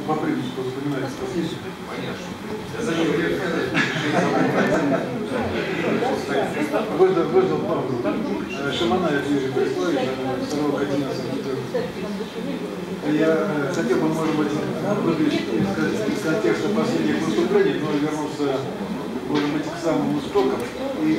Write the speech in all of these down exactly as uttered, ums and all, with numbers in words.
по принципу вспоминается последнее. Выждал, выждал паузу. Шаманаев Юрий Бориславович, второго кандидата. Я хотел бы, может быть, выключить из контекста последних выступлений, но вернуться, может быть, к самым истокам. И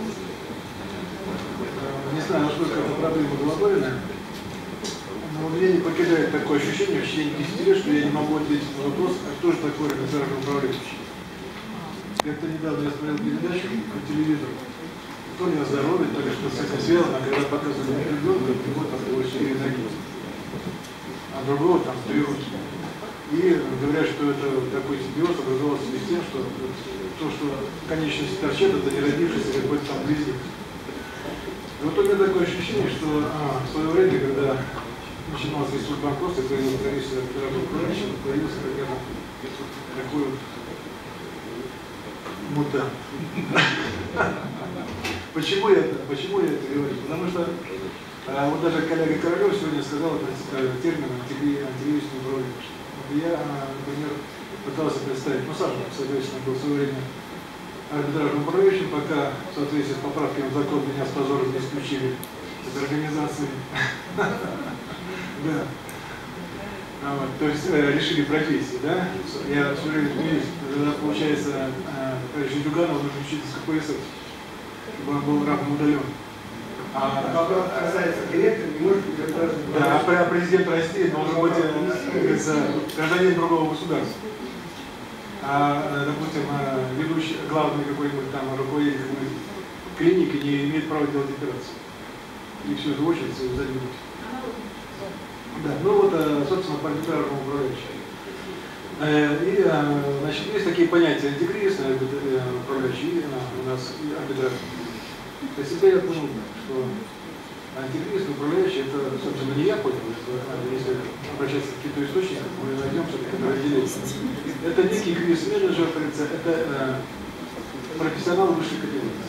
не знаю, насколько эта проблема глобальная, но меня не покидает такое ощущение в течение десяти лет, что я не могу ответить на вопрос, а что же такое арбитражный управляющий. Как-то недавно я смотрел передачу по телевизору, то ли о здоровье, то ли что с этим связано, когда показывали ребенка, вот там было четыре ноги, а другого там три руки. И говорят, что это такой симбиоз образовался с тем, что то, что конечности торчат, это не родившийся какой-то там близнец. И вот у меня такое ощущение, что а, в свое время, когда начинался институт банкротства, появился количество арбитражных управляющих, появился какой-то такой вот мутант. Почему я это, почему я это говорю? Потому что а, вот даже коллега Королев сегодня сказал этот термин антикризисный управляющий. Я, например, пытался представить, ну сам, соответственно, был в свое время арбитражным управляющим, пока в соответствии с поправками в закон меня с позором не исключили из организации. Да. А вот, то есть э, решили профессии, да? Я все время удивился, когда получается, товарищ Дюганов нужно учить из КПСС, чтобы он был равно удален. А касается директора, не может быть арбитражным. Да, а президент России должен быть э, гражданин другого государства. А, допустим, ведущий, главный какой-нибудь там руководитель клиники не имеет права делать операцию. И все это очередь задвинуть. Да, ну вот, собственно, по арбитражному управляющему. И, значит, есть такие понятия антикризисные управляющие, у нас и арбитражные. То есть теперь я понял, что антикризисный управляющий, это, собственно, не я понял, это, если обращаться к каким-то источникам, мы найдем все-таки разделение. Это некий кризис-менеджер, это э, профессионал высшей категории.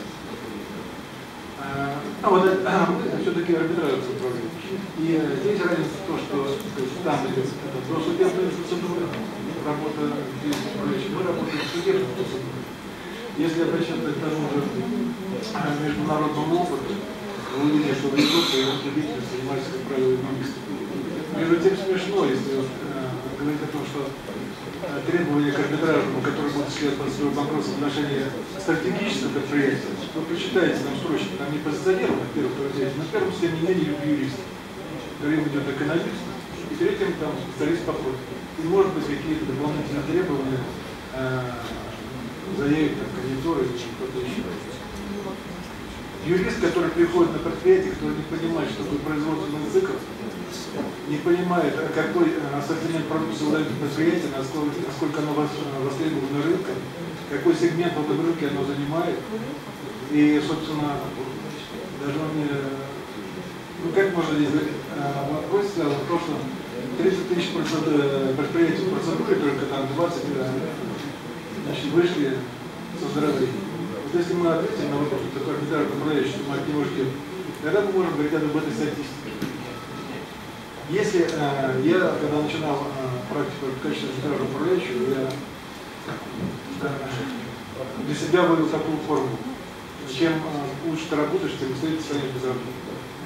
А вот это все-таки арбитражный управляющий. И э, здесь разница в том, что там идет это досудебная процедура, работа здесь управляющий, мы работаем в судебной процедуре. Если обращаться к тому же международному опыту, вы увидите, что в Европе судители занимаются, как правило, юристы. Между тем смешно, если вот, э, говорить о том, что э, требования к арбитражному, которые будут следовать свой вопрос в отношении стратегического предприятия, вы прочитаете там строчки, там не позиционировано в первом предприятии, на первом стене не любят юриста. Вторым идет экономист, и третьим там специалист по профилю. И может быть какие-то дополнительные требования э, заявить там кандидатуры или что-то еще. Юрист, который приходит на предприятие, который не понимает, что такое производственный цикл, не понимает, какой ассортимент продукции выдает предприятие, насколько, насколько оно востребовано рынком, какой сегмент в этом рынке оно занимает. И, собственно, даже он не... Ну, как можно здесь говорить? Вопрос стоял в том, что тридцать тысяч предприятий в процедуре, только там двадцать, значит, вышли со здоровьем. Вот если мы ответим на вопрос, что такое арбитражный управляющий, что мы от него ждем, тогда мы можем говорить об этой статистике. Если э, я, когда начинал э, практику в качестве арбитражного управляющего, я э, для себя вывел такую форму. Чем э, лучше ты работаешь, тем быстрее ты станешь безработным.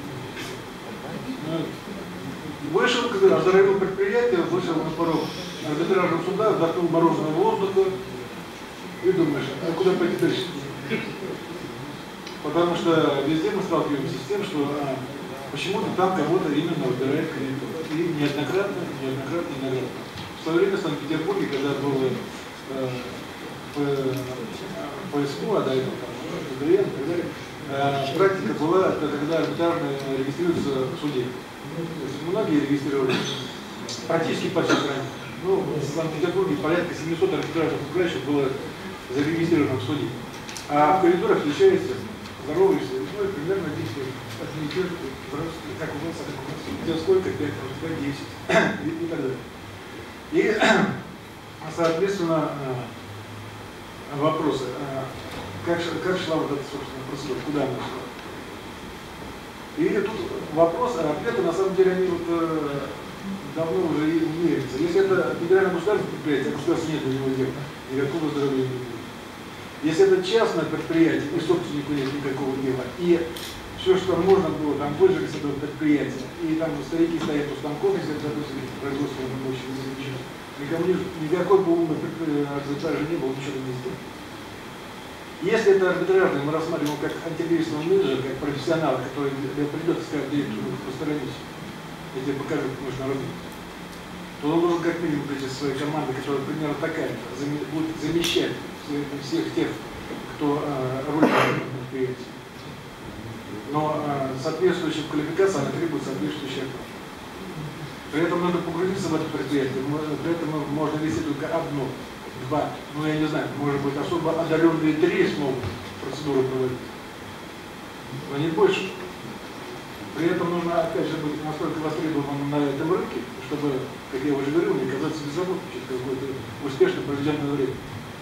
Вышел, когда оздоровил предприятие, вышел на порог арбитражного суда, вдохнул морозного воздуха и думаешь, а куда пойти дальше? Потому что везде мы сталкиваемся с тем, что а, почему-то там кого-то именно выбирает кредитор. И неоднократно, неоднократно, неоднократно. В свое время в Санкт-Петербурге, когда было э, ПСКУ, а до этого там ГДР и так далее, э, практика была, это когда арбитражные регистрируются в суде. То есть многие регистрировались практически по всей стране. Ну, в Санкт-Петербурге порядка семисот арбитражных управляющих было зарегистрировано в суде. А в коридорах встречается, здороваешься, ну и примерно десять одни и те же, как у вас, как у вас, у тебя сколько, пять, может, десять, и так далее. И, соответственно, вопросы, как, как шла вот эта, собственно, процедура, куда она шла? И тут вопрос, а ответы, на самом деле, они вот давно уже и мерится. Если это федеральное государственное предприятие, а государство нет для него дела, никакого здоровья не будет. Если это частное предприятие, и собственнику нет никакого дела, и все, что можно было, там выжили с этого предприятия, и там старики стоят у станков, если это, допустим, производство мощи, никому не, никакой бы умный арбитража не было, ничего не сделал. Если это арбитражный, мы рассматриваем как антикризисного менеджера, как профессионала, который придется сказать директору, посторонись, я тебе покажу, как нужно работать, то он должен как минимум прийти со своей командой, которая примерно такая же, будет замещать всех тех, кто э, рулит предприятием. Но э, соответствующая квалификация, она требует соответствующей оплаты. При этом надо погрузиться в это предприятие, при этом можно вести только одно, два, ну я не знаю, может быть особо одаренные три смогут процедуру проводить, но не больше. При этом нужно опять же быть настолько востребованным на этом рынке, чтобы, как я уже говорил, не казаться беззаботным через какое-то успешно проведенное время.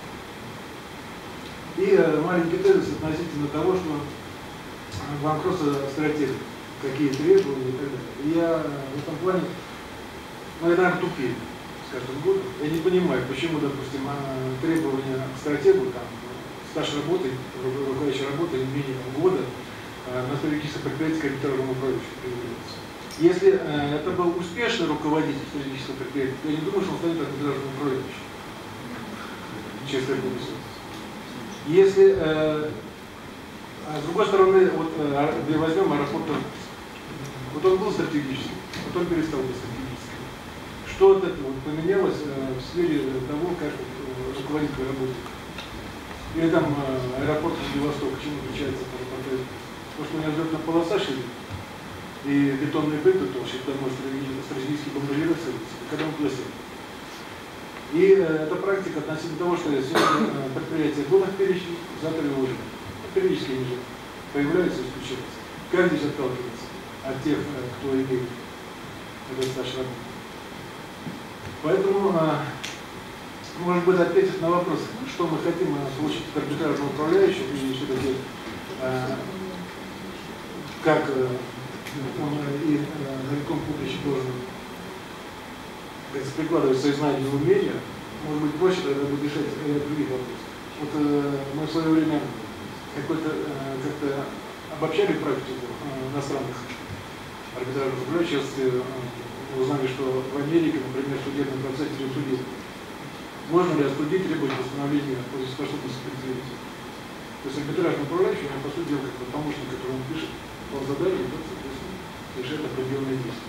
И э, маленький тезис относительно того, что банкротство стратегии, какие требования и так далее. И я в этом плане, ну, я, наверное, тупее с каждым годом. Я не понимаю, почему, допустим, требования к стратегу, там, стаж работы, руководящей работы не менее там, года, на стратегическое предприятие арбитражному управляющему появляется. Если э, это был успешный руководитель стратегического предприятия, то я не думаю, что он станет арбитражным управляющим. Честно говоря. Если, э, а с другой стороны, вот э, возьмем аэропорт, вот он был стратегическим, потом перестал быть стратегическим. Что от этого вот поменялось э, в сфере того, как э, руководитель работает? Или там э, аэропорт Владивосток, чем отличается от аэропорта? То, что у меня взлетная полоса шире, и бетонные плиты толще, потому что стратегический бомбардировка, когда он туда сел. И э, это практика относительно того, что сегодня э, предприятие было в перечне, завтра его уже. Периодически они же появляются и исключаются. Как здесь отталкиваться от тех, э, кто имеет этот стаж работы? Поэтому, э, может быть, ответить на вопрос, что мы хотим э, получить от арбитражного управляющего, и все-таки э, как э, он и э, на публичном должен прикладывать свои знания и умения, может быть проще тогда будет решать ряд других вопросов. Вот э, мы в свое время какой-то э, как-то обобщали практику э, иностранных арбитражных управляющих, сейчас э, узнали, что в Америке, например, в судебном процессе при суде можно ли осудить, требовать восстановления платежеспособности предприятия. То есть арбитражный управляющий, он по сути дела как помощник, который он пишет, он задачу, и тот, соответственно, решает определенные действия.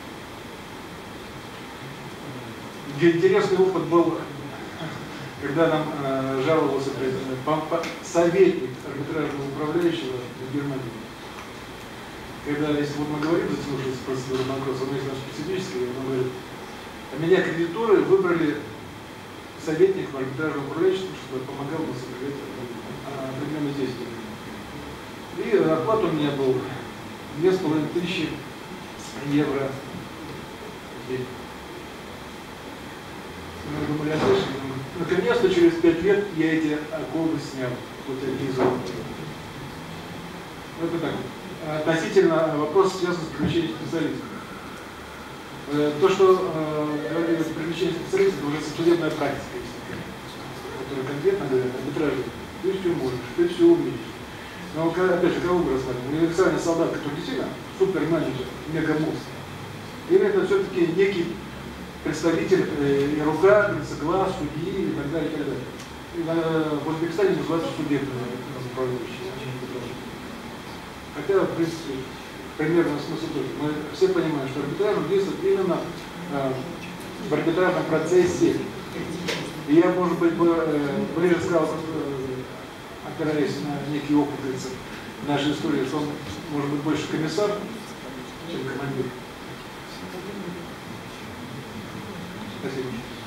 Интересный опыт был, когда нам э, жаловался э, советник арбитражного управляющего в Германии. Когда, если вот мы говорим, затянувшись процедуру банкротства, но есть наш специфический, он говорит, а меня кредиторы выбрали советником арбитражного управляющего, чтобы помогал бы сохранять определенные действия. И оплата у меня был две с половиной тысячи евро в день. Мы думали, отлично. Наконец-то через пять лет я эти оковы снял, хоть они из золота. Это так. Относительно вопрос связан с привлечением специалистов. То, что говорили о привлечении специалистов, это уже судебная практика, которая конкретно говорит, арбитражи, ты все можешь, ты все умеешь. Но опять же, кого мы рассматриваем? Универсальный солдат, который действительно суперменеджер, мегамозг. Или это все-таки некий представитель э, и рука, глаз, судьи и так далее, и так далее. И, э, в Узбекистане называется судебный управляющий. Хотя, в принципе, примерно смысл тоже. Мы все понимаем, что арбитраж действует именно э, в арбитражном процессе. И я, может быть, бы, э, ближе сказал, э, опираясь на некий опыт нашей истории, что он может быть больше комиссар, чем командир. Спасибо.